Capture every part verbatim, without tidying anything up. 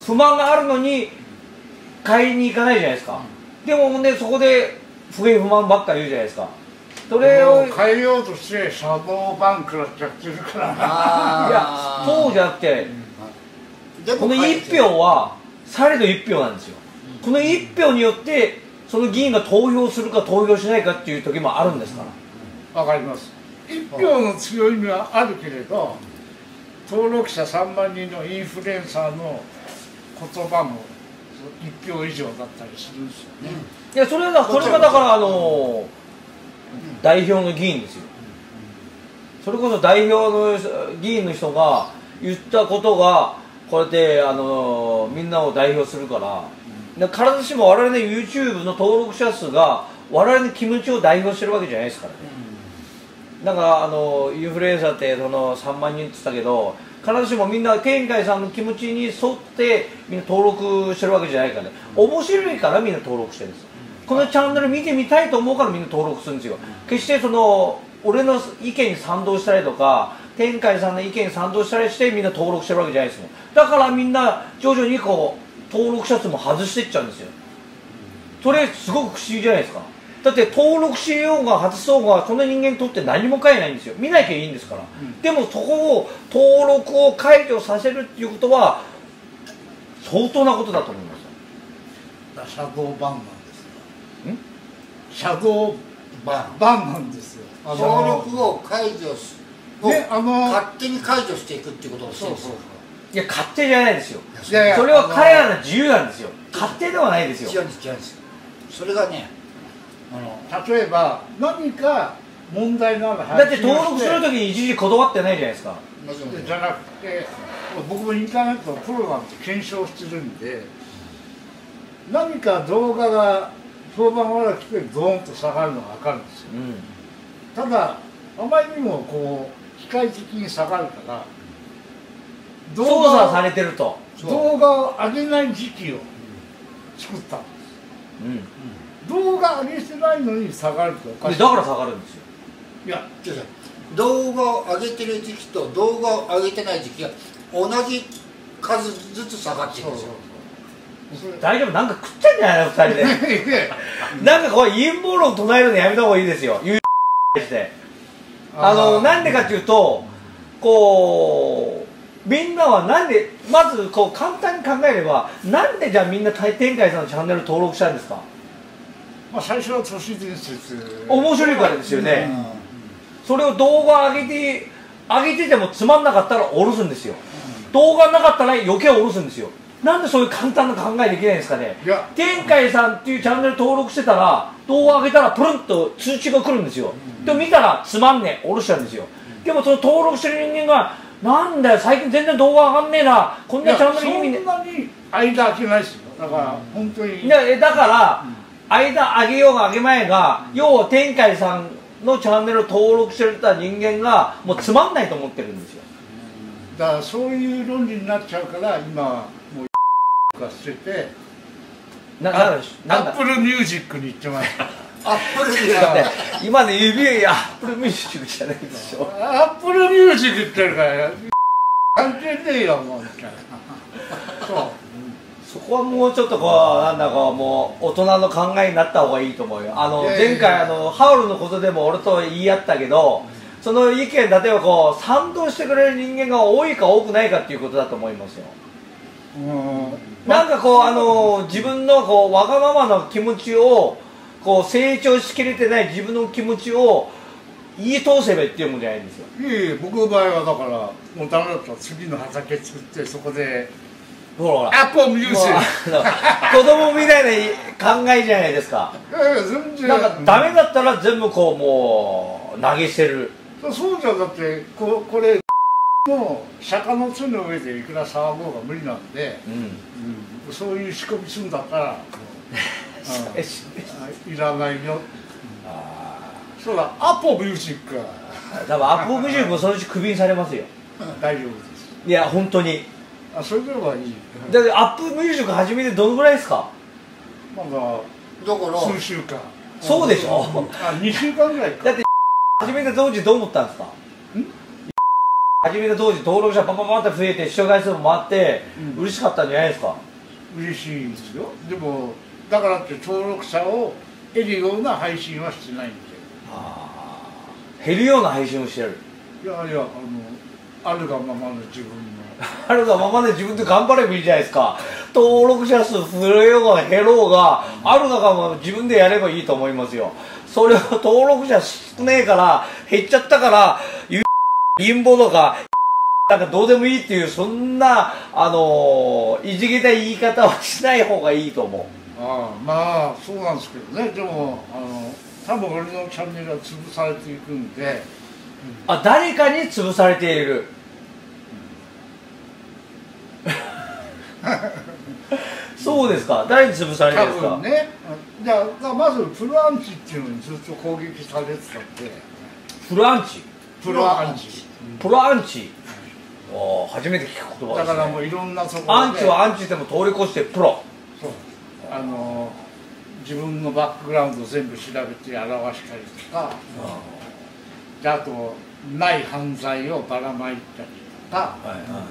不満があるのに買いに行かないじゃないですか、うん、でもねそこで不平不満ばっかり言うじゃないですか。それを変えようとしてシャドーバンクらっちゃってるからいやそうじゃなくて、うん、このいっぴょうはされどいっぴょうなんですよ、うん、このいっぴょうによってその議員が投票するか投票しないかっていう時もあるんですから。 わかります。いっぴょうの強みはあるけれど、登録者さんまんにんのインフルエンサーの言葉もいっぴょう以上だったりするんですよね、 うん、いやそれはそれがだからあの代表の議員ですよ。それこそ代表の議員の人が言ったことがこれであのみんなを代表するから、必ずしも我々の YouTube の登録者数が我々の気持ちを代表してるわけじゃないですからね。だからあのインフルエンサーってそのさんまんにんって言ったけど、必ずしもみんな天海さんの気持ちに沿ってみんな登録してるわけじゃないからね。面白いからみんな登録してるんですよ。このチャンネル見てみたいと思うからみんな登録するんですよ。決してその俺の意見に賛同したりとか天海さんの意見に賛同したりしてみんな登録してるわけじゃないですもん。だからみんな徐々にこう登録者数も外していっちゃうんですよ。それすごく不思議じゃないですか。だって登録しようが外そうがその人間にとって何も変えないんですよ。見なきゃいいんですから、うん、でもそこを登録を解除させるっていうことは相当なことだと思います。 シャドーバンなんですよ。んシャドーバンバンなんですよ。 登録を解除し、ね、あの勝手に解除していくっていうことをしてるんですよ。 いや勝手じゃないですよ。いやいやそれは彼らの自由なんですよ。勝手ではないですよ。 違うんです違うんです。それがね、 あの例えば何か問題のあるだって登録するときに一時断ってないじゃないですか。 じゃなくて僕もインターネットのプロなんて検証してるんで、何か動画が評判悪くてドーンと下がるのが分かるんですよ、うん、ただあまりにもこう機械的に下がるから動画操作されてると動画を上げない時期を作ったんです、うんうん、動画上げてないのに下がるとおかしい。 だから下がるんですよ。 いや違う違う、 動画を上げてる時期と動画を上げてない時期が同じ数ずつ下がっていくんですよ。 大丈夫、なんか食ってんじゃないのふたりでなんかこう陰謀論唱えるのやめた方がいいですよ。言うしてあのなんでかっていうと、こうみんなはなんでまずこう簡単に考えれば、なんでじゃあみんな天海さんのチャンネル登録したんですか。 まあ最初は都市伝説面白いからですよね、うん、それを動画上げて上げててもつまんなかったら下ろすんですよ、うん、動画なかったら余計下ろすんですよ。なんでそういう簡単な考えできないんですかね。天海さんっていうチャンネル登録してたら動画上げたらプルンと通知が来るんですよ、うん、でも見たらつまんねえ下ろしちゃうんですよ、うん、でもその登録してる人間がなんだよ最近全然動画上がんねえな、こんなチャンネル意味ねそんなに間空けないですよ。だから本当にだだから、うん間上げようが上げまいが、うん、要は天海さんのチャンネル登録してた人間がもうつまんないと思ってるんですよ。 だからそういう論理になっちゃうから今もうが捨ててななアップルミュージックに行ってます。 アップルミュージック今の指アップルミュージックじゃないでしょ。 アップルミュージックってるから関係ねえよもうみたいな。そうそこはもうちょっとこうなんだかもう大人の考えになった方がいいと思うよ。あの前回あのハウルのことでも俺と言い合ったけど、その意見例えばこう賛同してくれる人間が多いか多くないかっていうことだと思いますよ。なんかこうあの自分のこうわがままの気持ちをこう成長しきれてない自分の気持ちを言い通せばっていうもんじゃないんですよ。 いえいえ、僕の場合はだからもうダメだったら次の畑作ってそこでほらアップルミュージック子供みたいな考えじゃないですか。 いやいや全然なんかダメだったら全部こうもう投げ捨てる。 そうじゃだってここれもう釈迦の角の上でいくら騒ごうが無理なんで、うんうん、そういう仕込みするんだったらいらないよ。あそうだ、アップルミュージック多分アップルミュージックもそのうちクビにされますよ。 大丈夫です。 いや本当にあ、それではいい。 だってアップルミュージック始めてどのぐらいですか。 まだだから数週間。 そうでしょ。 あ、にしゅうかんぐらいか。 だって始めた当時どう思ったんですか。 始めた当時登録者パパパって増えて視聴回数も回ってうん嬉しかったんじゃないですか。 嬉しいんですよ。でもだからって登録者を得るような配信はしてないんで。 あー減るような配信をしてる。 いやいや、あのあるがままの自分の。 あるがままで自分で頑張ればいいじゃないですか。登録者数増えようが減ろうが、あるがまま自分でやればいいと思いますよ。それを登録者少ねえから減っちゃったから陰謀とかなんかどうでもいいっていう、そんなあのー、いじけた言い方はしない方がいいと思う。 ああ、まあそうなんですけどね。でもあの多分俺のチャンネルは潰されていくんで。 あ、誰かに潰されている。そうですか。誰に潰されてるんですか。 多分ね。じゃあまずプロアンチっていうのにずっと攻撃されてたんで。 プロアンチ。 プロアンチ。 プロアンチ。おー、初めて聞く言葉ですね。 だからもういろんなところで。 アンチはアンチでも通り越してプロ。 そう。あの自分のバックグラウンドを全部調べて表したりとか。であとない犯罪をばらまいたりとか。 はいはい。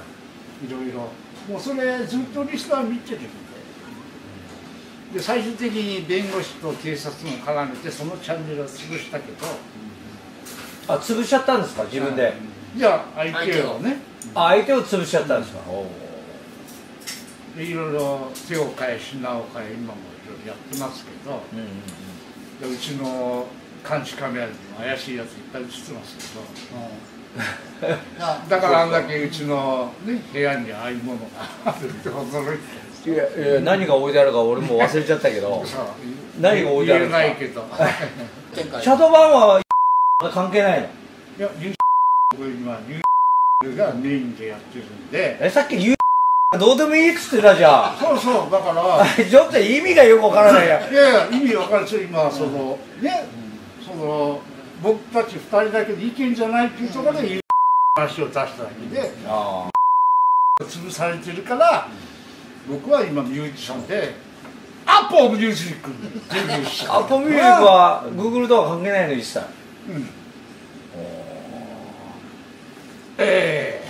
いろいろ。もうそれずっとリスナー見てるんで。で最終的に弁護士と警察も絡めてそのチャンネルを潰したけど。 あ、潰しちゃったんですか、自分で。 じゃあ相手をね。 あ、相手を潰しちゃったんですか。 でいろいろ手を変え品を変え今もいろいろやってますけど、 うんうんでうちの監視カメラにも怪しいやついっぱい映ってますけど、だからあんだけうちの、ね、部屋にああいうものがあるって驚いていやいや、何が置いてあるか俺も忘れちゃったけど何が置いてあるんですか。 言えないけどシャドーバンは関係ないの。 いやニュー今ニューがメインでやってるんで。 え、さっき言うどうでもいいっつってたじゃん。 そうそうだからちょっと意味がよくわからないや。 いやいや意味わかるんですよ。今その、うん、ね、その僕たちふたりだけで意見じゃないっていうところで言う話を出しただけで、あ潰されてるから、僕は今ミュージシャンでアップオブミュージックにデビューした。 アップオブミュージックはグーグルとは関係ないのにした。 うん。ええ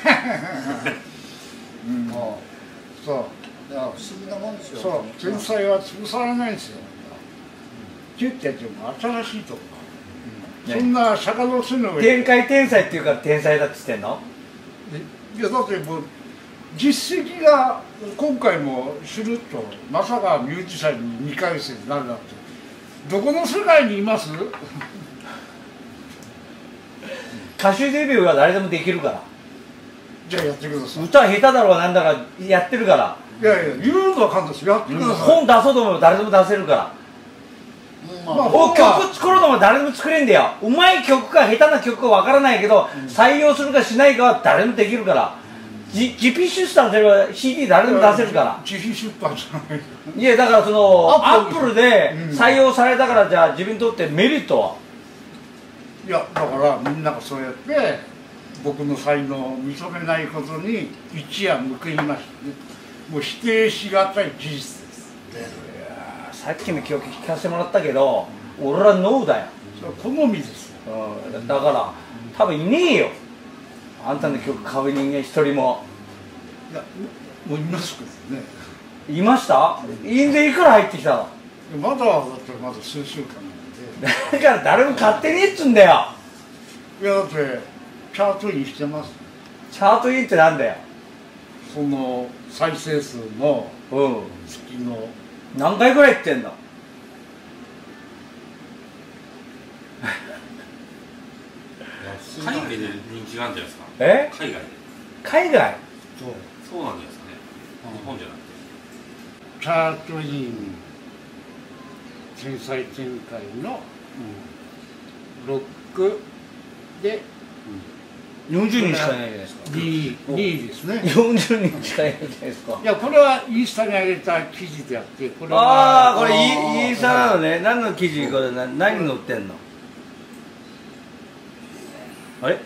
うん、そういや不思議なもんですよ。 そう天才は潰されないんですよ。って言ってやっても新しいとこ、うん、そんな釈迦の巣の上天界天才っていうから天才だって言ってんの。 いやだってもう実績が今回もシュルッとまさかミュージシャンににかげつになるなんてどこの世界にいます？ 歌手デビューは誰でもできるから。 じゃあやってください。 歌は下手だろうがなんだかやってるから。 いやいや言うのは簡単です。やってください。 本出そうと思えば誰でも出せるから。まあ、お曲作ろうとも誰でも作れんだよ。うまい曲か下手な曲かわからないけど、うん、採用するかしないかは誰でもできるから。自費出版すれば シーディー 誰でも出せるから。 自費出版じゃない。 いやだからそのアップルで採用されたからじゃあ自分にとってメリットは。 いやだからみんながそうやって僕の才能を認めないことに一夜報いましたね。もう否定しがたい事実です。 いやさっきの曲聞かせてもらったけど、俺はノーだよ。 それは好みです。 うん、だから多分いねえよ。あんたの曲買う人間一人も。 いやもういますけどね。 いました？印税いくら入ってきたの？ まだだってまだ数週間なんで。 だから誰も買ってねえっつんだよ。 いやだってチャートインしてます。 チャートインってなんだよ。 その再生数の月の、うん、 何回ぐらい言ってんの？ 海外で人気があるんじゃないですか。 え？ 海外で。 海外？ そう。そうなんじゃないですかね。日本じゃなくて。 チャートイン天才展開の、うん、ロックで、 うん、よんじゅうにんしかいないじゃないですか。 にいですね。 よんじゅうにんしかいないじゃないですか。 いやこれはインスタに上げた記事であって、これはああこれインスタなのね。何の記事これ何何載ってんの？あれ？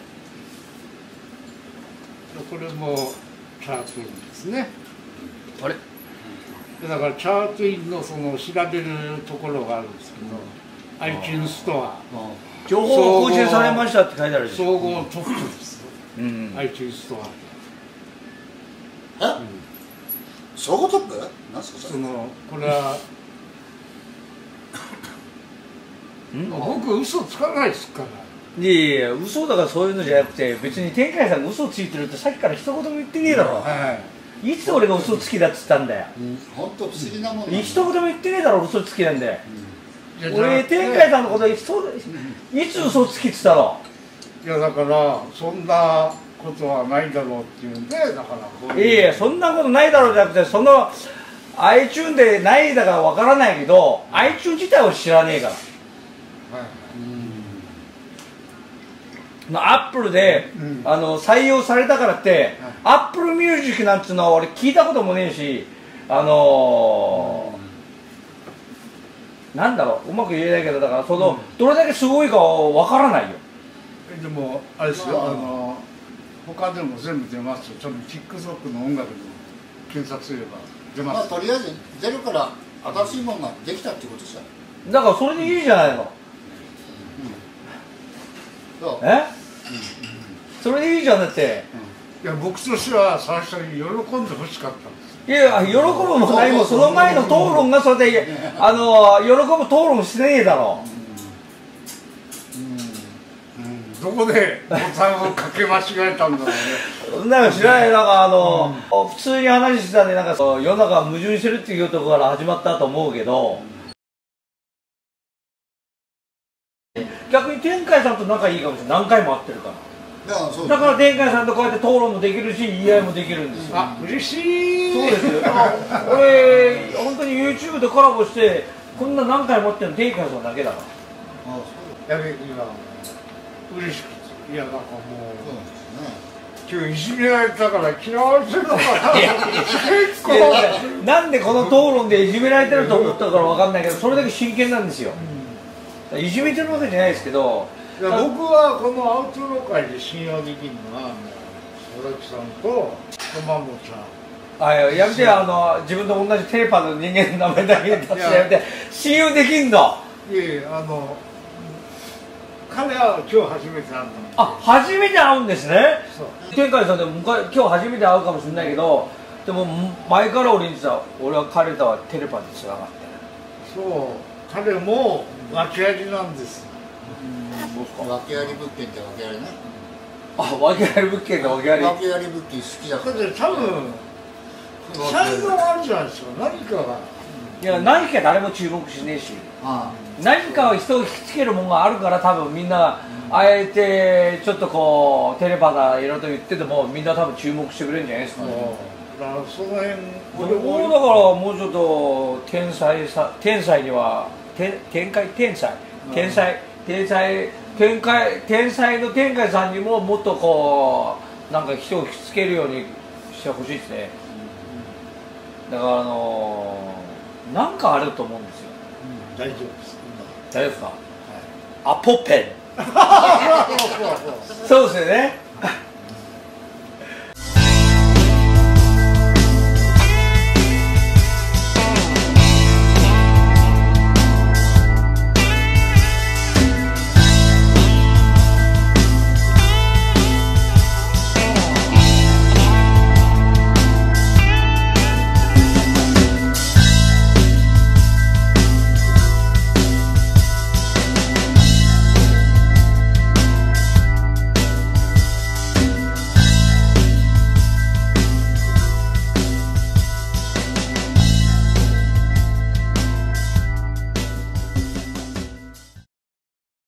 これもチャートインですね。 あれ？ だからチャートインのその調べるところがあるんですけど、アイチューン ストア情報更新されましたって書いてあるでしょ。 総合トップです。 うん、 iTunes ストア。え、ショートップなんすかそれ。 そのこれは僕嘘つかないですから。 いやいやいや、嘘だからそういうのじゃなくて、別に天海さんが嘘ついてるってさっきから一言も言ってねえだろ、はい、いつ俺が嘘つきだっつったんだよ、 本当、うん、不思議なもん、 一言も言ってねえだろ、嘘つきなんで、うん、俺天海さんのこといつ嘘つきっつったろ。 いやだからそんなことはないだろうっていうんで、だからこういう、 いやいや、そんなことないだろうじゃなくて、その iTunes でないだからわからないけど、 iTunes 自体を知らねえから、アップルで、うん、あの採用されたからって、アップルミュージックなんていうのは俺聞いたこともねえし、あのーうん、なんだろう、うまく言えないけど、だからその、うん、どれだけすごいかはわからないよ。 でもあれですよ、あの他でも全部出ますよ。ちょっと TikTok の音楽でも検索すれば出ます。 まあ、とりあえず出るから新しいものができたってことじゃん。 だからそれでいいじゃないの。え、うん、それでいいじゃん。だって、 うん、いや僕としては最初に喜んでほしかったんです。 いや、喜ぶもないもその前の討論がそれであの喜ぶ討論してねえだろ、 うんうんうん、どこでボタンをかけ間違えたんだろうね。 そんなの知らない。なんかあの、うん、普通に話してたんで、なんか世の中が矛盾してるっていうところから始まったと思うけど、逆に天海さんと仲いいかもしれない。何回も会ってるから。だから、だから天海さんとこうやって討論もできるし、言い合いもできるんですよ。 あ、嬉しい。 そうですよ。俺本当に YouTube でコラボしてこんな何回も会ってるの天海さんだけだから。 ああ、そう。やべ、今嬉しくて、いやなんかもう、今日いじめられたから嫌われてるのかな。結構なんでこの討論でいじめられてると思ったからわかんないけど、それだけ真剣なんですよ。うん、いじめてるわけじゃないですけど、 いや僕はこのアウトロー界で信用できるのは佐々木さんと駒本さん。 あ、やめて、あの自分と同じテレパの人間の名前だけ出してやめて。信用できんの？ いやいや、あの彼は今日初めて会うんだ。 あ、初めて会うんですね。天海さんでも今日初めて会うかもしれないけど、でも前から俺にさ、俺は彼とはテレパでつながってる。 そう、彼も訳ありなんです。 訳あり物件って訳ありね。 あ、訳あり物件で訳あり。 訳あり物件好きだから。 だって多分才能があるじゃないですか、何かが。 いや、何か誰も注目しねえし、ああ、何かを人を引きつけるものがあるから、多分みんな、うん、あえてちょっとこうテレパがいろいろと言っててもみんな多分注目してくれるんじゃないですかね。 だからその辺俺もだからもうちょっと天才さ、天才には天天才天才天才天才天才天才の天海さんにももっとこうなんか人を引きつけるようにしてほしいですね。だからあのー、なんかあると思うんですよ。 うん、大丈夫です。 大丈夫ですか？はい、アポペン。そうですよね。